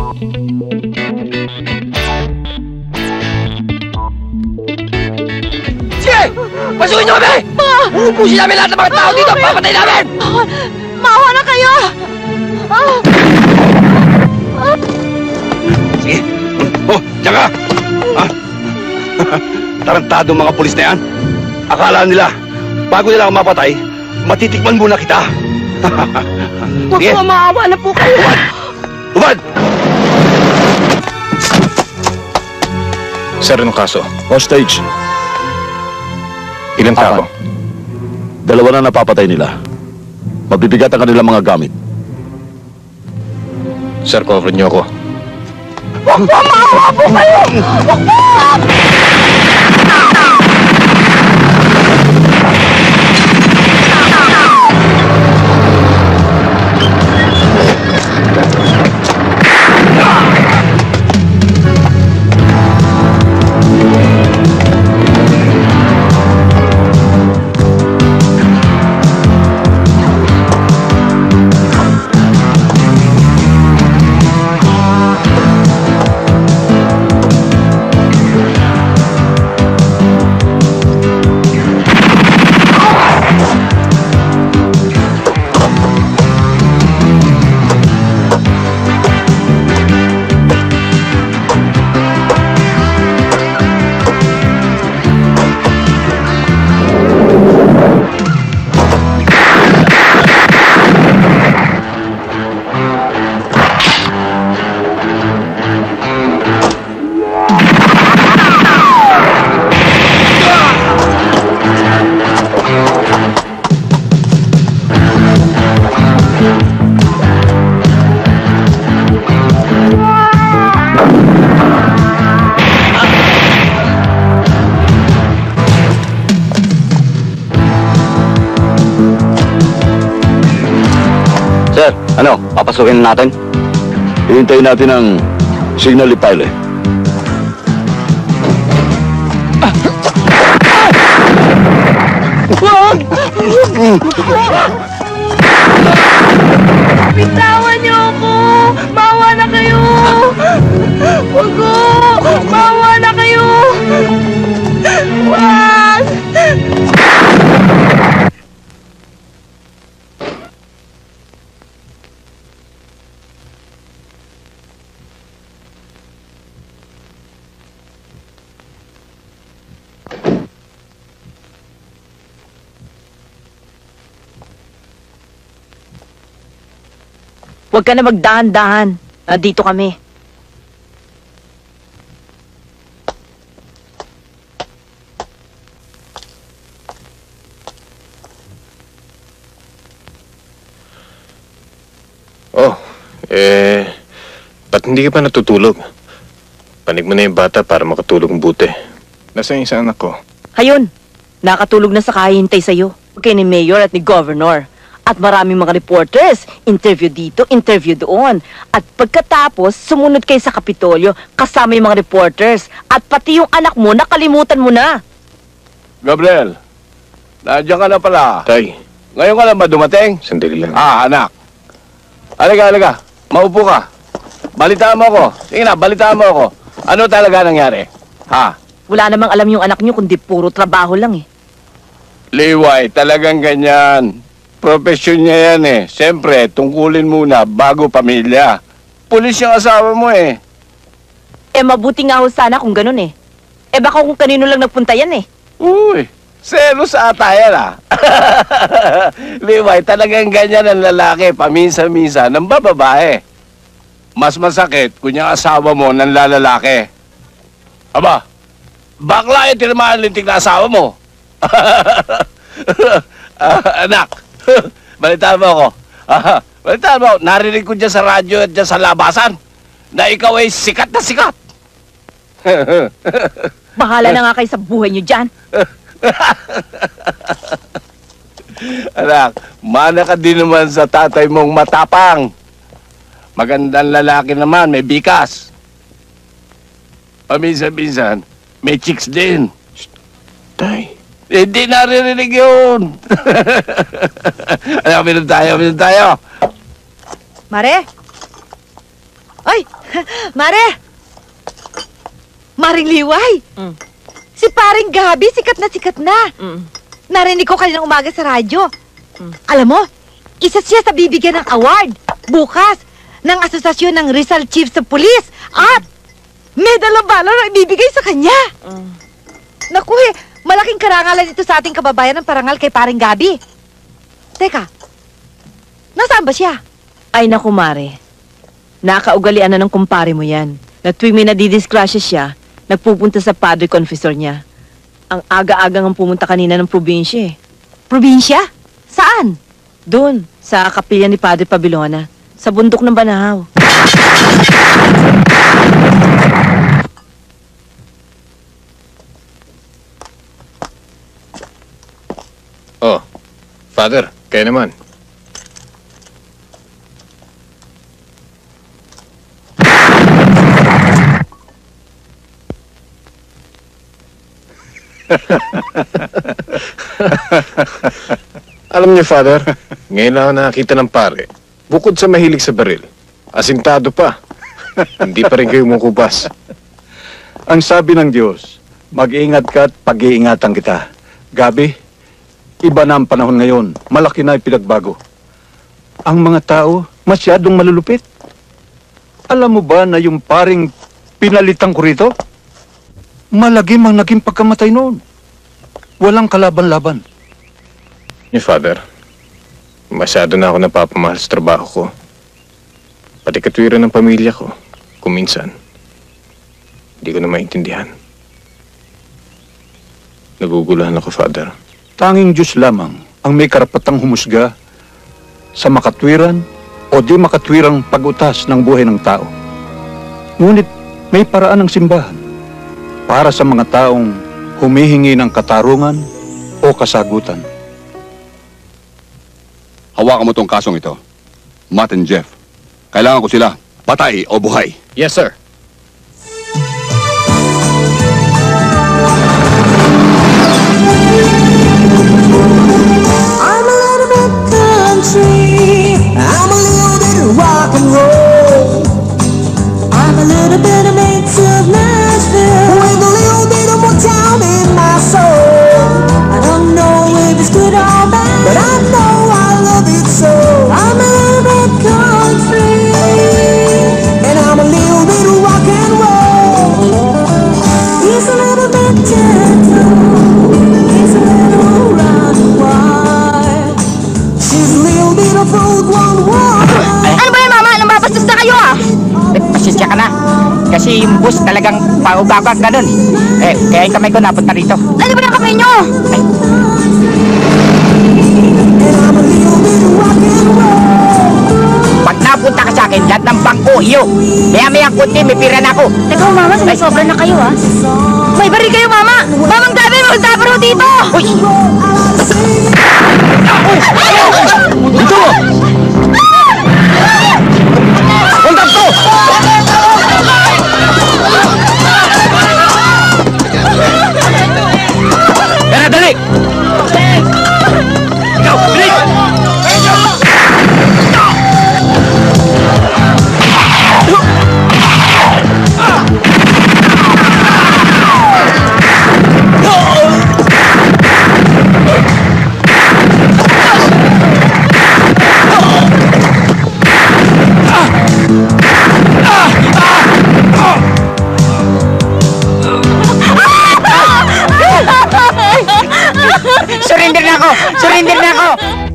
Sige! Pasukin nyo kami! Uubusin namin lahat ng mga tao dito! Papatay namin! Maawa na kayo! Sige! Oh, diyan ka! Tarantado mga pulis na yan. Akala nila, bago nila ako mapatay, matitikman muna kita. Huwag po, maawa na po kayo! Ubad! Sir, anong kaso? Hostage. Ilang tao? Dalawa na napapatay nila. Mabibigat ang kanilang mga gamit. Sir, cover niyo ako. Huwag po, maawa po kayo! Huwag po! Ano, papasukin na natin? Hihintayin natin ang signal ni Pyle. Bitawan niyo ako! Maawa na kayo! Huwag ko! Maawa na kayo! Wag! Huwag ka na magdahan-dahan. Nandito kami. Ba't hindi ka pa natutulog? Panig mo na yung bata para makatulog ng buti. Nasaan yung isa anak ko? Ayun, nakatulog na sa kahihintay sa'yo. Kay ni Mayor at ni Governor. At maraming mga reporters, interview dito, interview doon. At pagkatapos, sumunod kayo sa Kapitolyo, kasama yung mga reporters. At pati yung anak mo, nakalimutan mo na. Gabriel, nandiyan ka na pala. Tay, Ngayon ka lang ba dumating? sandali lang. Anak. Halika. Maupo ka. Balitaan mo ako. Sige na, balitaan mo ako. Ano talaga nangyari? Ha? Wala namang alam yung anak nyo, kundi puro trabaho lang eh. Liway, talagang ganyan. Profesyon niya yan eh. Siyempre, tungkulin muna bago pamilya. Pulis yung asawa mo eh. Eh mabuti nga ho sana kung ganun eh. Eh baka kung kanino lang nagpunta yan eh. Uy, selos ata yan ah. Liway, talagang ganyan ang lalaki, paminsan-minsan, ng bababae. Mas masakit kung yung asawa mo ng lalaki. Aba, bakla yung tinamaan lintik na asawa mo. Anak, balitaan mo ako. Balitaan mo, narinig ko dyan sa radyo at dyan sa labasan na ikaw ay sikat na sikat. Bahala na nga kayo sa buhay nyo dyan. Anak, mana ka din naman sa tatay mong matapang. Magandang lalaki naman, may bikas. Paminsan-minsan, may chicks din. Tay. Hindi naririnig yun. Ano, minum tayo. Mare? Ay! Mare! Maring Liway! Mm. Si paring Gabi, sikat na. Mm. Narinig ko kaninang umaga sa radyo. Alam mo, isa siya sa bibigyan ng award bukas ng Asosasyon ng Rizal Chiefs of Police at Medal of Valor ang ibibigay sa kanya. Naku malaking karangalan ito sa ating kababayan ng parangal kay paring Gabi. Teka, nasaan ba siya? Ay naku, Mare. Nakaugalian na ng kumpare mo yan. Na tuwing may nadidisgrasya siya, nagpupunta sa padre confessor niya. Ang aga-aga ang pumunta kanina ng probinsya eh. Probinsya? Saan? Doon, sa kapilya ni Padre Pabilona, sa bundok ng Banahaw. Oh, Father, kaya naman. Alam niyo, Father, ngayon lang ako nakakita ng pare. Bukod sa mahilig sa baril, asintado pa. Hindi pa rin kayo mukubas. Ang sabi ng Diyos, mag-ingat ka at pag-iingatan kita. Gabi, iba na ang panahon ngayon. Malaki na pinagbago. Ang mga tao, masyadong malulupit. Alam mo ba na yung paring pinalitan ko rito? Malagim ang naging pagkamatay noon. Walang kalaban-laban. Niyo, Father, masyado na ako napapamahal sa trabaho ko. Pati katwiran ng pamilya ko, kuminsan. Hindi ko na maintindihan. Naguguluhan ako, Father. Tanging Diyos lamang ang may karapatang humusga sa makatwiran o di makatwirang pag-utas ng buhay ng tao. Ngunit may paraan ng simbahan para sa mga taong humihingi ng katarungan o kasagutan. Hawakan mo tong kasong ito. Matt and Jeff. Kailangan ko sila. Patay o buhay. Yes, sir. I'm a little bit country. I'm a little bit rock and roll. I'm a little bit of mix of Nashville with a little bit of Motown in my soul. I don't know if it's good or bad, but I know I love it so. I'm a little bit country, and I'm a little bit rock and roll. He's a little bit gentle. He's a little round and wide. She's a little bit of old one. Ano ba yan, Mama? Nambabastos na kayo, ah! Pasensya ka na. Kasi yung bus talagang paubabag na dun. Kaya yung kamay ko napunta rito. Ano ba yung kamay nyo? Ay, pag napunta ka sa akin, lahat ng bangko, iyo. Maya-maya kunti, may pira na ako. Teka, Mama, sumisobra na kayo, ah. May baril kayo, Mama! Mamang Gabi, magdabaro dito! Uy! Dito! Kontak ko! Tara, dali! Ikaw, bilis! Surrender na ako! Surrender na ako!